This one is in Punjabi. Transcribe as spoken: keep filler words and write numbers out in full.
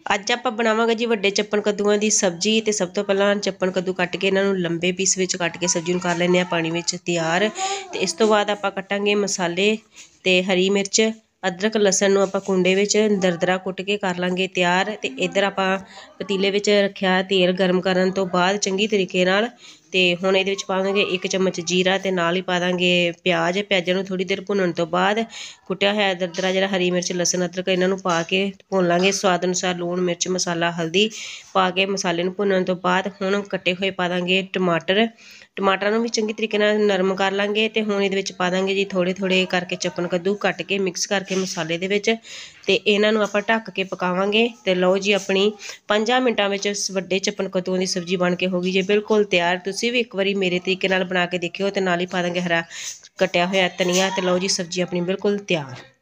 ਅੱਜ ਆਪਾਂ ਬਣਾਵਾਂਗੇ ਜੀ ਵੱਡੇ ਚੱਪਣ ਕੱਦੂਆਂ ਦੀ ਸਬਜ਼ੀ। ਤੇ ਸਭ ਤੋਂ ਪਹਿਲਾਂ ਚੱਪਣ ਕੱਦੂ ਕੱਟ ਕੇ ਇਹਨਾਂ ਨੂੰ ਲੰਬੇ ਪੀਸ ਵਿੱਚ ਕੱਟ ਕੇ ਸਬਜ਼ੀ ਨੂੰ ਕਰ ਲੈਂਦੇ ਹਾਂ ਪਾਣੀ ਵਿੱਚ ਤਿਆਰ। ਤੇ ਇਸ ਤੋਂ ਬਾਅਦ ਆਪਾਂ ਕੱਟਾਂਗੇ ਮਸਾਲੇ ਤੇ ਹਰੀ ਮਿਰਚ, ਅਦਰਕ, ਲਸਣ ਨੂੰ ਆਪਾਂ ਕੁੰਡੇ ਵਿੱਚ ਦਰਦਰਾ ਕੁੱਟ ਕੇ ਕਰ ਲਾਂਗੇ ਤਿਆਰ। ਤੇ ਇੱਧਰ ਆਪਾਂ ਪਤੀਲੇ ਵਿੱਚ ਰੱਖਿਆ ਤੇਲ ਗਰਮ ਕਰਨ ਤੋਂ ਬਾਅਦ ਚੰਗੀ ਤਰੀਕੇ ਨਾਲ। ਤੇ ਹੁਣ ਇਹਦੇ ਵਿੱਚ ਪਾਵਾਂਗੇ ਇੱਕ ਚਮਚ ਜੀਰਾ ਤੇ ਨਾਲ ਹੀ ਪਾ ਦਾਂਗੇ ਪਿਆਜ਼। ਪਿਆਜ਼ਾਂ ਨੂੰ ਥੋੜ੍ਹੀ ਦੇਰ ਭੁੰਨਣ ਤੋਂ ਬਾਅਦ ਕੁੱਟਿਆ ਹੋਇਆ ਦਰਦਰਾ ਜਿਹੜਾ ਹਰੀ ਮਿਰਚ, ਲਸਣ, ਅਦਰਕ ਇਹਨਾਂ ਨੂੰ ਪਾ ਕੇ ਭੁੰਨ ਲਾਂਗੇ। ਸਵਾਦ ਅਨੁਸਾਰ ਲੂਣ, ਮਿਰਚ, ਮਸਾਲਾ, ਹਲਦੀ ਪਾ ਕੇ ਮਸਾਲੇ ਨੂੰ ਭੁੰਨਣ ਤੋਂ ਬਾਅਦ ਹੁਣ ਕੱਟੇ ਹੋਏ ਪਾ ਦਾਂਗੇ ਟਮਾਟਰ। ਟਮਾਟਰਾਂ ਨੂੰ ਵੀ ਚੰਗੀ ਤਰੀਕੇ ਨਾਲ ਨਰਮ ਕਰ ਲਾਂਗੇ। ਤੇ ਹੁਣ ਇਹਦੇ ਵਿੱਚ ਪਾ ਦਾਂਗੇ ਜੀ ਥੋੜ੍ਹੇ ਥੋੜ੍ਹੇ ਕਰਕੇ ਚੱਪਣ ਕੱਦੂ ਕੱਟ ਕੇ ਮਿਕਸ ਕਰਕੇ ਮਸਾਲੇ ਦੇ ਵਿੱਚ। ਤੇ ਇਹਨਾਂ ਨੂੰ ਆਪਾਂ ਢੱਕ ਕੇ ਪਕਾਵਾਂਗੇ। ਤੇ ਲਓ ਜੀ ਆਪਣੀ ਪੰਜਾਂ ਮਿੰਟਾਂ ਵਿੱਚ ਵੱਡੇ ਚੱਪਣ ਕੱਦੂਆਂ ਦੀ ਸਬਜ਼ੀ ਬਣ ਕੇ ਹੋ ਗਈ ਜੇ ਬਿਲਕੁਲ ਤਿਆਰ। ਤੁਸੀਂ ਵੀ ਇੱਕ ਵਾਰੀ ਮੇਰੇ ਤਰੀਕੇ ਨਾਲ ਬਣਾ ਕੇ ਦੇਖਿਓ। ਤੇ ਨਾਲ ਹੀ ਪਾ ਦਾਂਗੇ ਹਰਾ ਕੱਟਿਆ ਹੋਇਆ ਧਨੀਆ। ਤੇ ਲਓ ਜੀ ਸਬਜ਼ੀ ਆਪਣੀ ਬਿਲਕੁਲ ਤਿਆਰ।